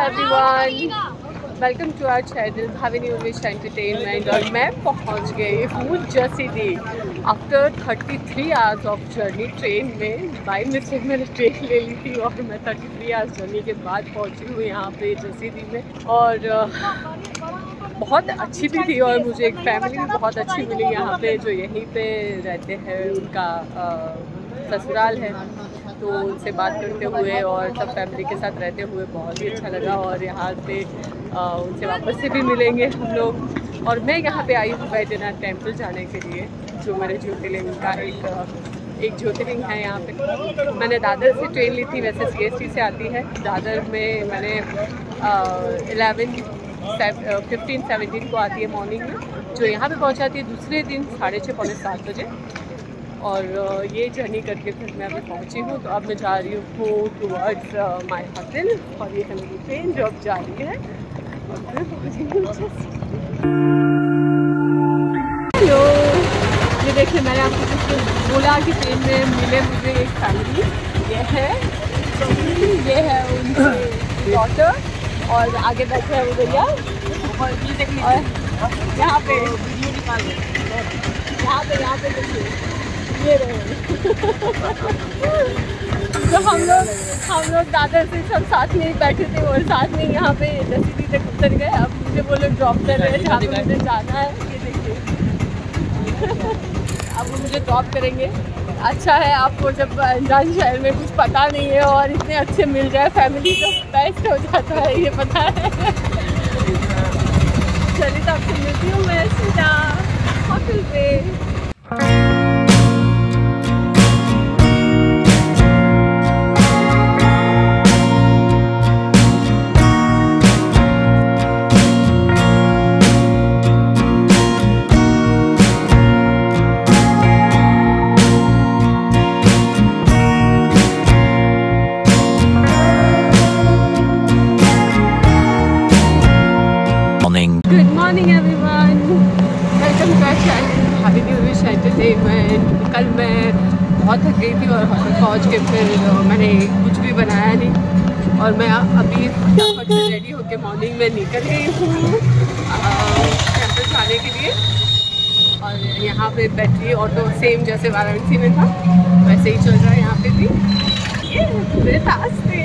everyone, welcome to our channel Bhavini Urvish entertainment. और मैं पहुंच गई हूँ जर्सी दी after 33 hours of journey train में। बाई मिस्टेक मैंने ट्रेन ले ली थी और मैं 33 आवर्स जर्नी के बाद पहुंची हूँ यहाँ पे जर्सी दी में। और बहुत अच्छी भी थी और मुझे एक फैमिली भी बहुत अच्छी मिली यहाँ पे जो यहीं पे रहते हैं, उनका ससुराल है। तो उनसे बात करते हुए और सब फैमिली के साथ रहते हुए बहुत ही अच्छा लगा। और यहाँ पे उनसे वापस से भी मिलेंगे हम लोग। और मैं यहाँ पे आई हूँ बैद्यनाथ टेम्पल जाने के लिए, जो मेरे ज्योतिर्लिंग का एक ज्योतिर्लिंग है यहाँ पे। मैंने दादर से ट्रेन ली थी, वैसे CST से आती है। दादर में मैंने 15-17 को आती है मॉर्निंग में, जो यहाँ पे पहुँचाती है दूसरे दिन 6:30 पौने 7 बजे। और ये जर्नी करके फिर मैं अभी पहुँची हूँ। तो अब मैं जा रही हूँ टूवर्ड्स माय होटल और ये है मेरी ट्रेन जो अब जा रही है। हेलो, ये देखिए मैंने आपको कुछ बोला कि ट्रेन में मिले मुझे एक फैमिली। ये है उनकी डॉटर और आगे बैठे हैं वो भैया। और ये देखिए यहाँ पे देखिए ये रहे। तो हम लोग दादर से सब साथ में ही बैठे थे और साथ में यहाँ पे जर्सी दी तक उतर गए। अब मुझे वो लोग ड्रॉप कर रहे हैं जहाँ पे मुझे जाना है। ये देखिए अब वो मुझे ड्रॉप करेंगे। अच्छा है आपको जब अनजान शहर में कुछ पता नहीं है और इतने अच्छे मिल जाए फैमिली तो बेस्ट हो जाता है, ये पता है। चलिए तो आपसे मिलती हूँ मैं सीधा होटल पे। Good morning everyone, welcome to our channel Bhavini Urvish entertainment. कल मैं बहुत थक गई थी और होटल पहुँच के फिर मैंने कुछ भी बनाया नहीं और मैं अभी फटाफट से रेडी होकर मॉर्निंग में निकल गई हूँ टेम्पल जाने के लिए। और यहाँ पे बैटरी ऑटो सेम जैसे वाराणसी में था वैसे ही चल रहा है यहाँ पे भी। ये पूरे रास्ते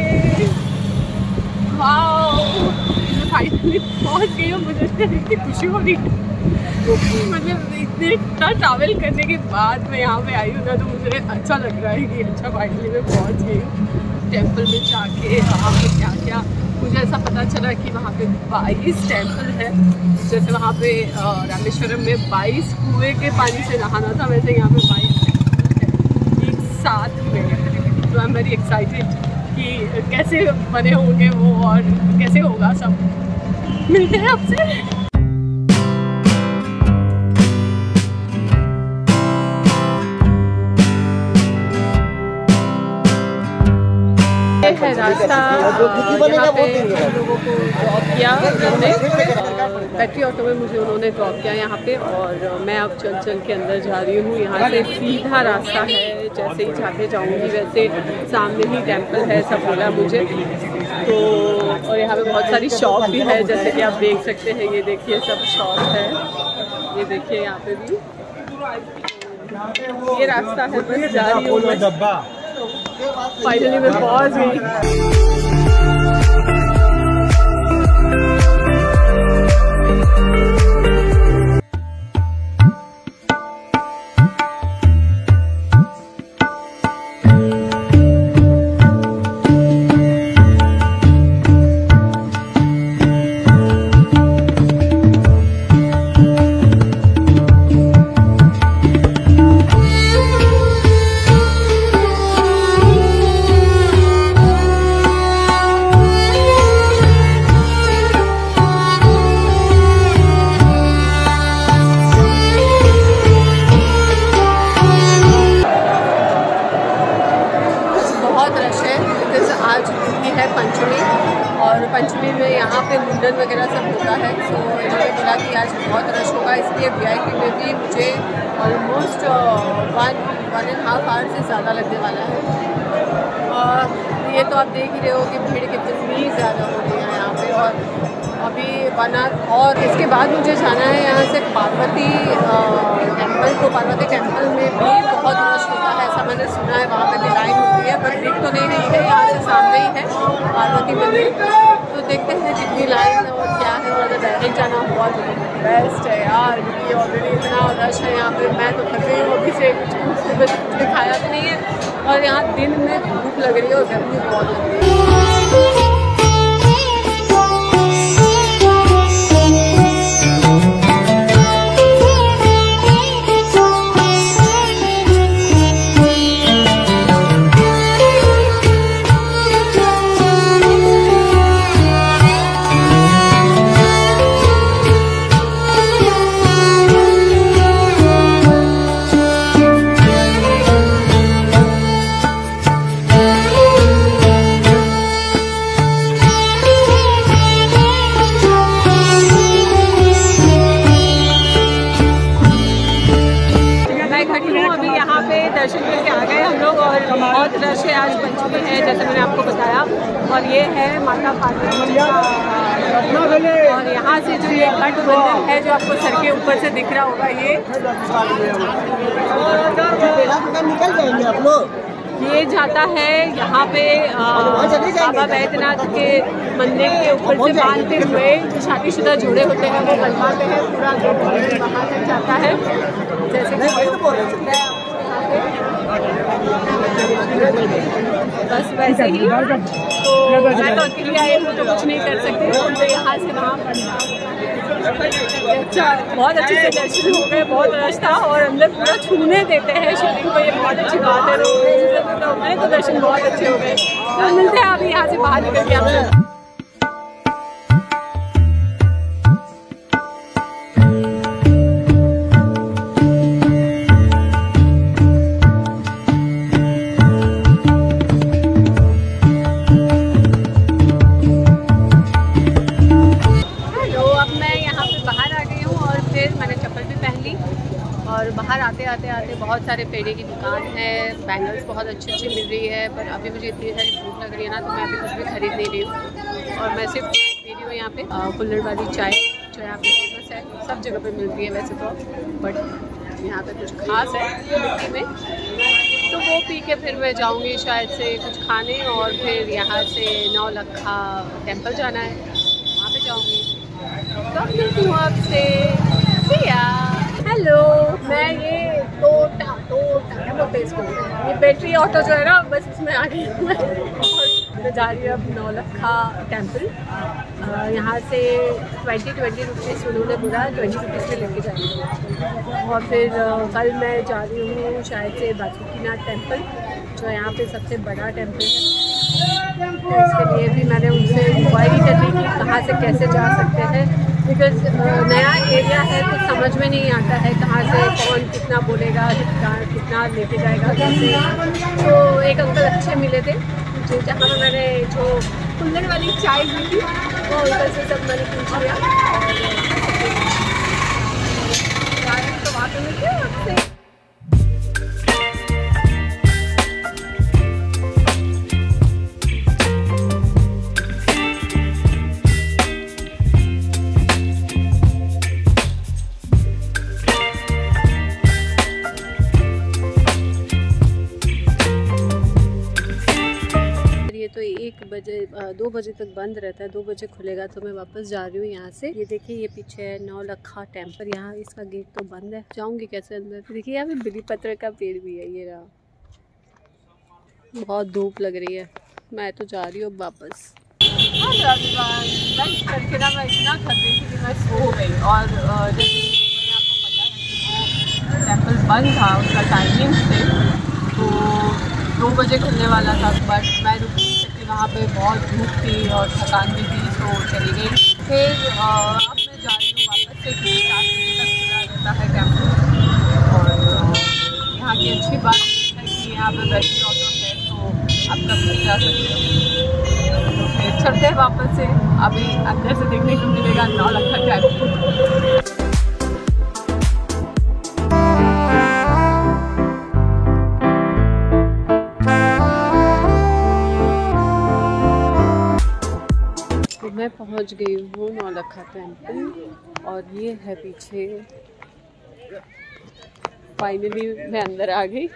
फाइनली पहुँच गई हूँ। मुझे इतनी खुशी हो रही है, मतलब इतना ट्रैवल करने के बाद मैं यहाँ पे आई हूँ ना, तो मुझे अच्छा लग रहा है कि अच्छा फाइनली मैं पहुँच गई हूँ टेम्पल में जाके। वहाँ पे क्या मुझे ऐसा पता चला कि वहाँ पे 22 टेम्पल है। जैसे वहाँ पे रामेश्वरम में 22 कुएँ के पानी से नहाना था, वैसे यहाँ पे 22 टेम्पल है एक साथ में। तो आई एम वेरी एक्साइटेड कि कैसे बने होंगे वो और कैसे होगा सब। मिलते हैं आपसे। ये है रास्ता, यहाँ पे लोगों को ड्रॉप किया उन्होंने, बैटरी ऑटो में मुझे उन्होंने ड्रॉप किया यहाँ पे। और मैं अब चल के अंदर जा रही हूँ। यहाँ से सीधा रास्ता है, जैसे ही जाके जाऊँगी वैसे सामने ही टेम्पल है, सब बोला मुझे। तो और यहाँ पे बहुत सारी शॉप भी है, जैसे कि आप देख सकते हैं। ये देखिए सब शॉप है, ये देखिए यहाँ पे भी। ये रास्ता है, बस जा रही हूँ मैं। फाइनली मैं पहुँच गई। पंचमी में यहाँ पे मुंडन वगैरह सब होता है। सो इन्होंने बोला कि आज बहुत रश होगा, इसलिए VIP में भी मुझे ऑलमोस्ट 1.5 आवर से ज़्यादा लगने वाला है। और ये तो आप देख ही रहे हो कि भीड़ कितनी ज़्यादा हो रही है यहाँ पे। और अभी 1 hour और इसके बाद मुझे जाना है यहाँ से पार्वती टेम्पल। तो पार्वती टेम्पल में भी बहुत रश होता है ऐसा मैंने सुना है, वहाँ पे भी लाइन होती है, बट दिख तो नहीं रही है, यहाँ से सामने ही है पार्वती मंदिर। तो देखते हैं कितनी लाइन और क्या है, और डायरेक्ट जाना बहुत बेस्ट है यार, क्योंकि ऑलरेडी इतना रश है यहाँ पे। मैं तो थक गई हूँ अभी से, कुछ खाया भी नहीं है, और यहाँ दिन में भूख लग रही है और गर्मी बहुत लग रही है। दर्शन करके आ गए हम लोग, और बहुत रश है आज पंचमी है जैसे मैंने आपको बताया। और ये है माता पार्वती, और यहाँ से जो ये घट मंदिर है जो आपको सर के ऊपर से दिख रहा होगा, ये जाता है यहाँ पे बाबा बैद्यनाथ के मंदिर के ऊपर से बांधते हुए जो शादीशुदा जोड़े होते हैं वो बनवाते हैं, पूरा वहाँ तक जाता है जैसे बस वैसे ही। तो मैं तो अकेले आई हूँ तो कुछ नहीं कर सकती, तो यहाँ से वहाँ अच्छा बहुत अच्छे से दर्शन हो गए, बहुत रश था और अंदर पूरा छूने देते हैं शिवलिंग को, ये बहुत अच्छी बात है। तो मेरे तो दर्शन बहुत अच्छे हो गए। तो मिलते हैं अभी यहाँ से बाहर निकल के आपसे। और बाहर आते बहुत सारे पेड़े की दुकान है, बैंगल्स बहुत अच्छी मिल रही है, पर अभी मुझे इतनी सारी भूख लग रही है ना, तो मैं अभी कुछ भी खरीद नहीं रही हूँ। और मैं सिर्फ चाय पी रही हूँ यहाँ पे, कुल्हड़ वाली चाय जो यहाँ पे फेमस है, सब जगह पे मिलती है वैसे तो, बट यहाँ पे कुछ खास है मिट्टी में, तो वो पी के फिर मैं जाऊँगी शायद से कुछ खाने, और फिर यहाँ से नौलखा टेम्पल जाना है, वहाँ पर जाऊँगी। तो मिलती हूँ आपसे, हेलो। मैं ये टोटा क्या बोलते हैं इसको, ये बैटरी ऑटो जो है ना, बस उसमें आ गई हूँ मैं जा रही हूँ अब नौलखा टेम्पल। यहाँ से 20 रुपीज़ उन्होंने बोला, 20 रुपीज़ में लेके जाएंगे। और फिर कल मैं जा रही हूँ शायद से बासुकीनाथ टेम्पल, जो यहाँ पे सबसे बड़ा टेम्पल है। तो इसके लिए भी मैंने उनसे इंक्वायरी कर ली कि कहाँ से कैसे जा सकते हैं, बिकॉज नया एरिया है तो समझ में नहीं आता है कहाँ से कौन कितना बोलेगा, कितना लेके जाएगा कैसे। तो एक अंकल अच्छे मिले थे जो, जहाँ मैंने जो कुल्हड़ वाली चाय पी थी वो अंकल से सब मैंने पूछ लिया, और तो वहाँ पे मिलते हैं आपसे। तो 2 बजे तक बंद रहता है, 2 बजे खुलेगा। तो मैं वापस जा रही हूँ यहाँ से। ये देखिए ये पीछे है नौलखा टेम्पल, यहाँ इसका गेट तो बंद है, जाऊँगी कैसे अंदर। देखिए यहाँ पे बिली पत्र का पेड़ भी है, ये रहा। बहुत धूप लग रही है, मैं तो जा रही हूँ वापस। लंच करके ना मैं इतना थक गई थी कि मैं सो गई, और जैसे आपको पता है कि वो टेम्पल बंद था, उसका टाइमिंग थे, तो 2 बजे खुलने वाला था, बट मैं रुक नहीं सकती वहाँ पे, बहुत धूप थी और थकान भी थी, तो चली गई। फिर अब मैं जा रही हूँ वापस से, क्योंकि 4 बजे तक खुला रहता है टेम्पल। और यहाँ की अच्छी बात है कि यहाँ पे बैटरी ऑटो है, तो आप कब तक जा सकते हो। तो फिर चलते हैं वापस से, अभी अंदर से देखने को मिलेगा नौलखा टेम्पल। मैं पहुंच गई हूँ नौलखा टेम्पल और ये है पीछे। फाइनली मैं अंदर आ गई।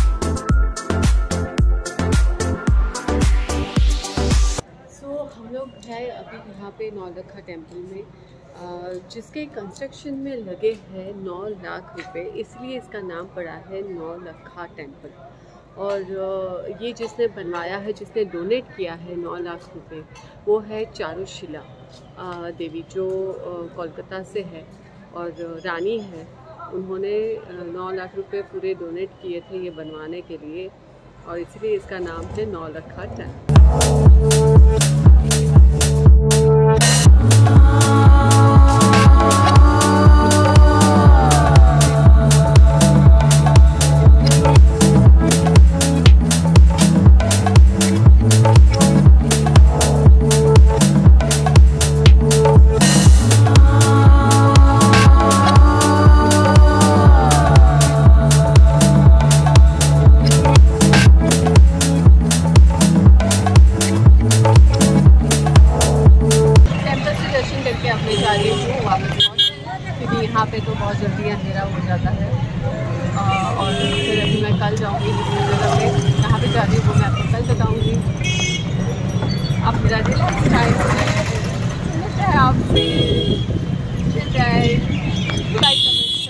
हम लोग हैं अभी यहाँ पे नौलखा टेम्पल में, जिसके कंस्ट्रक्शन में लगे हैं 9 लाख रुपए, इसलिए इसका नाम पड़ा है नौलखा टेम्पल। और ये जिसने बनवाया है, जिसने डोनेट किया है 9 लाख रुपए, वो है चारुशिला देवी, जो कोलकाता से है और रानी है। उन्होंने 9 लाख रुपए पूरे डोनेट किए थे ये बनवाने के लिए, और इसलिए इसका नाम है नौलखा टेम्पल। क्योंकि यहाँ पे तो बहुत जल्दी अंधेरा हो जाता है, और फिर अभी मैं कल जाऊँगी दूसरी जगह पे। कहाँ पे जा रही हूँ वो मैं आपको कल बताऊँगी। आप मेरा दिल आपसे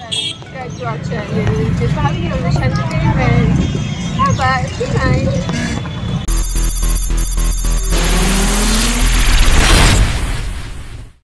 लाइक कमेंट शेयर।